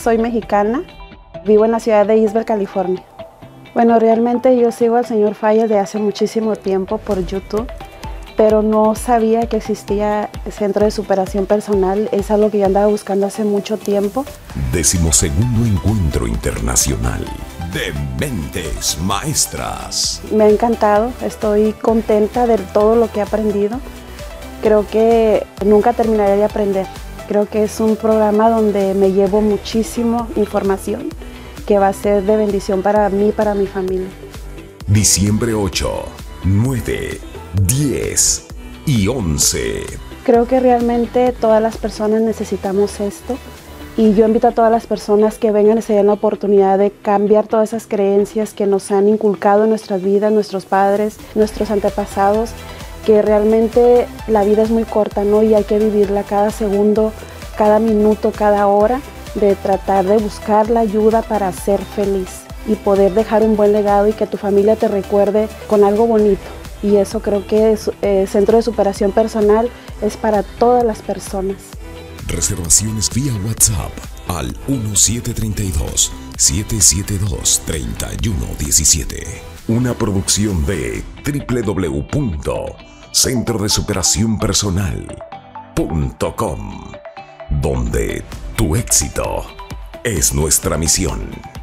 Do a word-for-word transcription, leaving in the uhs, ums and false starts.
soy mexicana, vivo en la ciudad de Isbel, California. Bueno, realmente yo sigo al señor Fallas de hace muchísimo tiempo por YouTube, pero no sabía que existía el Centro de Superación Personal. Es algo que yo andaba buscando hace mucho tiempo. Decimosegundo Encuentro Internacional de Mentes Maestras. Me ha encantado, estoy contenta de todo lo que he aprendido. Creo que nunca terminaré de aprender. Creo que es un programa donde me llevo muchísima información que va a ser de bendición para mí y para mi familia. Diciembre ocho, nueve, diez y once. Creo que realmente todas las personas necesitamos esto y yo invito a todas las personas que vengan y se den la oportunidad de cambiar todas esas creencias que nos han inculcado en nuestras vidas, nuestros padres, nuestros antepasados, que realmente la vida es muy corta, ¿no? Y hay que vivirla cada segundo, cada minuto, cada hora, de tratar de buscar la ayuda para ser feliz y poder dejar un buen legado y que tu familia te recuerde con algo bonito. Y eso creo que es, eh, Centro de Superación Personal es para todas las personas. Reservaciones vía WhatsApp al uno siete tres dos, siete siete dos, tres uno uno siete. Una producción de doble u doble u doble u punto centro de superación personal punto com, donde tu éxito es nuestra misión.